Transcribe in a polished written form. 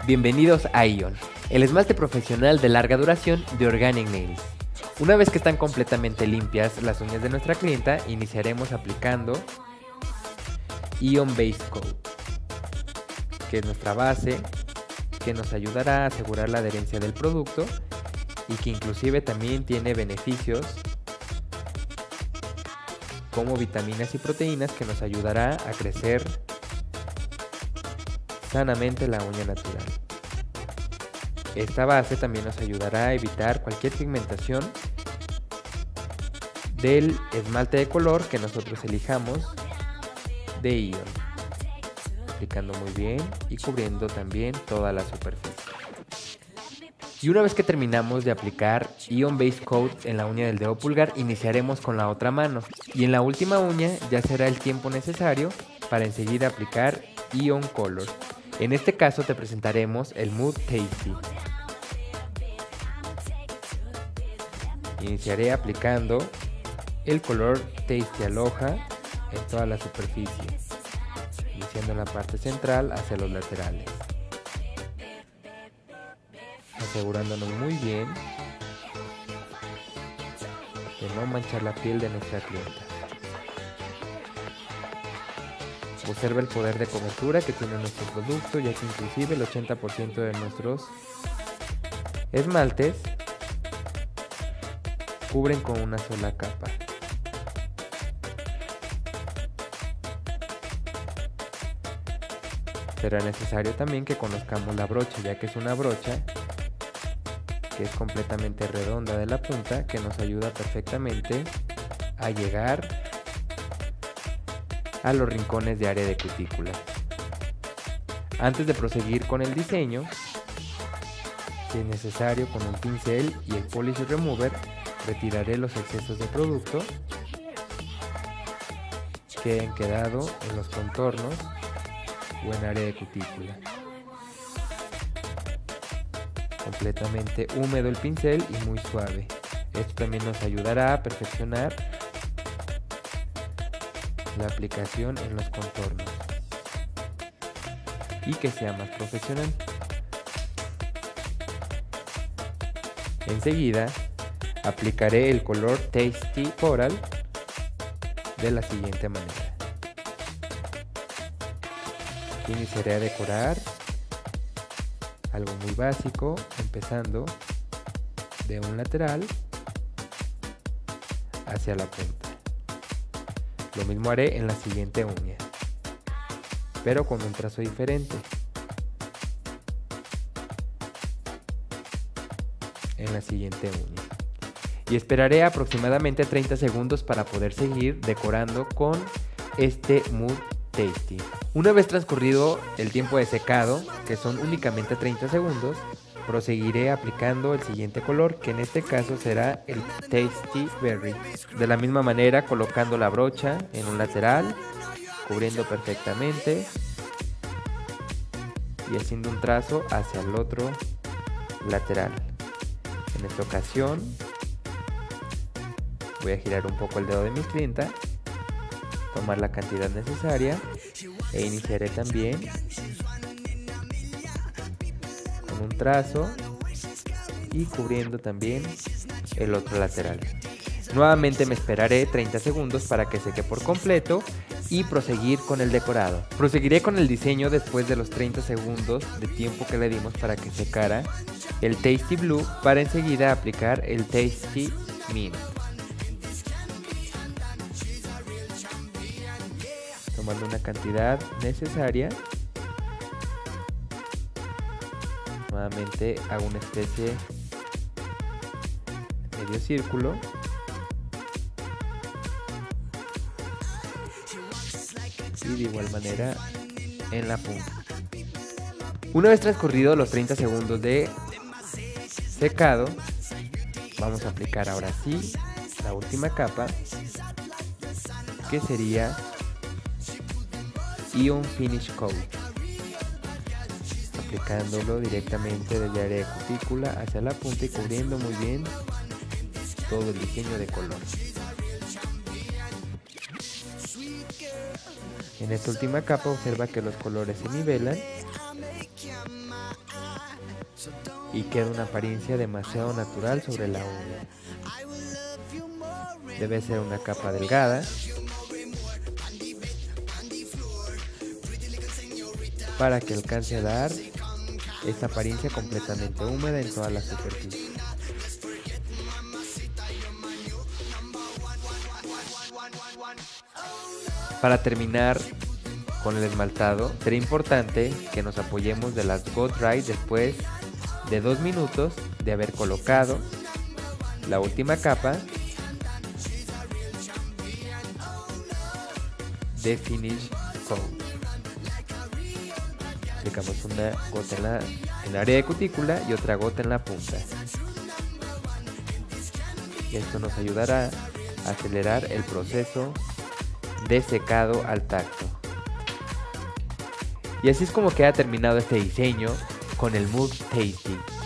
Bienvenidos a Ion, el esmalte profesional de larga duración de Organic Nails. Una vez que están completamente limpias las uñas de nuestra clienta, iniciaremos aplicando Ion Base Coat, que es nuestra base, que nos ayudará a asegurar la adherencia del producto y que inclusive también tiene beneficios como vitaminas y proteínas que nos ayudará a crecer sanamente la uña natural. Esta base también nos ayudará a evitar cualquier pigmentación del esmalte de color que nosotros elijamos de Ion, aplicando muy bien y cubriendo también toda la superficie. Y una vez que terminamos de aplicar Ion Base Coat en la uña del dedo pulgar, iniciaremos con la otra mano. Y en la última uña ya será el tiempo necesario para enseguida aplicar Ion Color. En este caso te presentaremos el Mood Tasty. Iniciaré aplicando el color Tasty Aloha en toda la superficie, iniciando en la parte central hacia los laterales, asegurándonos muy bien de no manchar la piel de nuestra clienta. Observa el poder de cobertura que tiene nuestro producto, ya que inclusive el 80% de nuestros esmaltes cubren con una sola capa. Será necesario también que conozcamos la brocha, ya que es una brocha que es completamente redonda de la punta, que nos ayuda perfectamente a llegar a los rincones de área de cutícula. Antes de proseguir con el diseño, si es necesario, con un pincel y el Polish Remover retiraré los excesos de producto que hayan quedado en los contornos o en área de cutícula. Completamente húmedo el pincel y muy suave. Esto también nos ayudará a perfeccionar la aplicación en los contornos y que sea más profesional. Enseguida aplicaré el color Tasty Coral de la siguiente manera. Iniciaré a decorar algo muy básico, empezando de un lateral hacia la punta. Lo mismo haré en la siguiente uña, pero con un trazo diferente. En la siguiente uña. Y esperaré aproximadamente 30 segundos para poder seguir decorando con este Mood Tasty. Una vez transcurrido el tiempo de secado, que son únicamente 30 segundos, proseguiré aplicando el siguiente color, que en este caso será el Tasty Berry. De la misma manera, colocando la brocha en un lateral, cubriendo perfectamente y haciendo un trazo hacia el otro lateral. En esta ocasión voy a girar un poco el dedo de mi clienta, tomar la cantidad necesaria e iniciaré también con un trazo y cubriendo también el otro lateral. Nuevamente me esperaré 30 segundos para que seque por completo y proseguir con el decorado. Proseguiré con el diseño después de los 30 segundos de tiempo que le dimos para que secara el Tasty Blue, para enseguida aplicar el Tasty Mint. Tomando una cantidad necesaria, nuevamente hago una especie de medio círculo y de igual manera en la punta. Una vez transcurridos los 30 segundos de secado, vamos a aplicar ahora sí la última capa, que sería Ion Finish Coat, aplicándolo directamente desde el área de cutícula hacia la punta y cubriendo muy bien todo el diseño de color. En esta última capa observa que los colores se nivelan y queda una apariencia demasiado natural sobre la uña. Debe ser una capa delgada para que alcance a dar esta apariencia completamente húmeda en toda la superficie. Para terminar con el esmaltado, será importante que nos apoyemos de las Go Dry después de 2 minutos de haber colocado la última capa de Finish Coat. Aplicamos una gota en el área de cutícula y otra gota en la punta. Y esto nos ayudará a acelerar el proceso de secado al tacto. Y así es como queda terminado este diseño con el Mood Tasty.